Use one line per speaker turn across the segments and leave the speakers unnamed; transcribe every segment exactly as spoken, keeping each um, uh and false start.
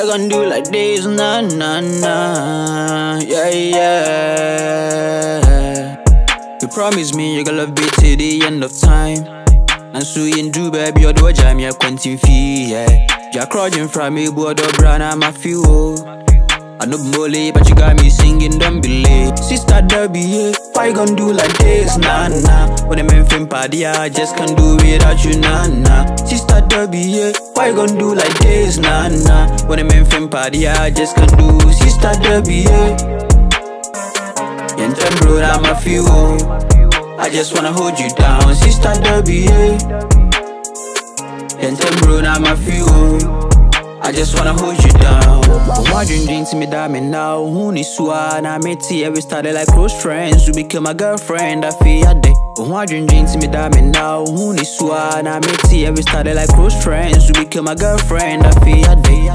gonna do like this? Nah, nah, nah. Yeah, yeah. You promise me you're gonna love me till the end of time. Nanso you do, baby, you're the wagya, me akwantifi, yeah. You're crawling from me, boy, the brand, I'm a few. I know mole, but you got me singing, don't be late. Sister Derby, yeah, why you gonna do like this? Nah, nah. When I'm in film party, I just can't do without you, nah, nah. Sister Derby, yeah, why you gonna do like this? Nah, nah. When I'm in film party, I just can't do. Sister Derby, yeah. Yen bro, I'm a few. I just wanna hold you down, Sister Derby, yeah. Yen bro, I'm a few. I just wanna hold you down. Why dream dream to me that me now? Who needs swan? I met you, we started like close friends. You became my girlfriend, I feel a day. Why dream dream to me that me now? Who needs swan? I met you, we started like close friends. You became my girlfriend, I feel a day.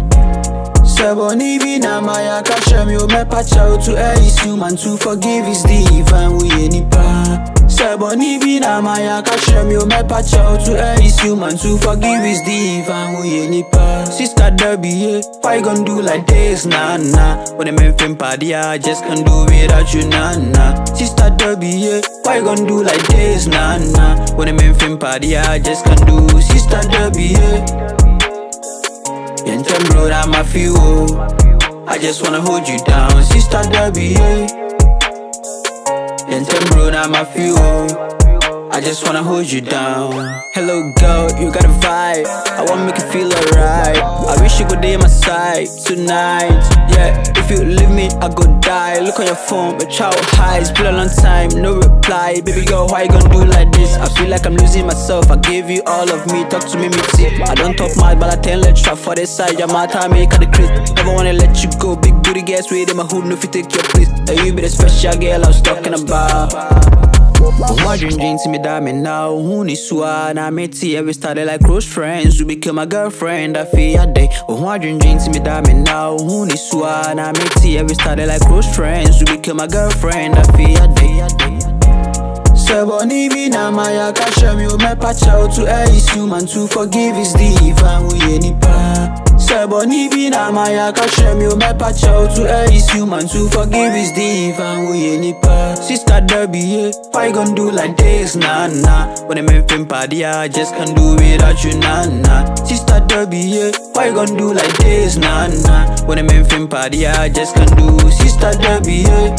Seboni bina maya kashem yo me pacha to ace human to forgive is divine we any pa. Seboni bina maya kashem yo me pacha to ace human to forgive is divine we any pa. Sister Derby, yeah, why you gonna do like this? Nah, nah. When I'm in film party, I just can't do without you, nah, nah. Sister Derby, yeah, why you gonna do like this? Nah, nah. When I'm in film party, I just can't do. Sister Derby, yeah. Yen bro, I'm a few. I just wanna hold you down, Sister Derby, yeah. Yen bro, I'm a few. I just wanna hold you down. Hello girl, you got a vibe. I wanna make you feel alright. I wish you could be my side tonight. Yeah, if you leave me, I go die. Look on your phone, but child highs. Been a long time, no reply. Baby girl, why you gonna do like this? I feel like I'm losing myself. I give you all of me, talk to me, me tip. I don't talk much, but I tell let you for this side. Your matter make the crit. Never wanna let you go. Big booty gas with in my hood, no if you take your place. And you be the special girl I was talking about. Why dream dream to me that me now? Who needs swan? I met you, we started like close friends. You became my girlfriend, I feel a day. Why dream dream to me that me now? Who needs swan? I met you, we started like close friends. You became my girlfriend, I feel a day. Seboni bina maya kashem yo me pacha to ace human to forgive is divine we any pa. Seboni bina maya kashem yo me pacha to ace human to forgive is divine we any pa. Sister Derby, yeah, why you gonna do like this? Nah, nah. When I'm in film party, I just can't do without you, nah, nah. Sister Derby, yeah, why you gonna do like this? Nah, nah. When I'm in film party, I just can't do. Sister Derby, yeah.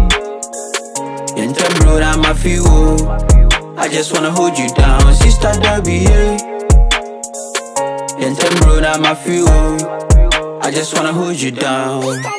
Yen bro, I'm a few. I just wanna hold you down, Sister Derby, yeah. Yen bro, I'm a few. I just wanna hold you down.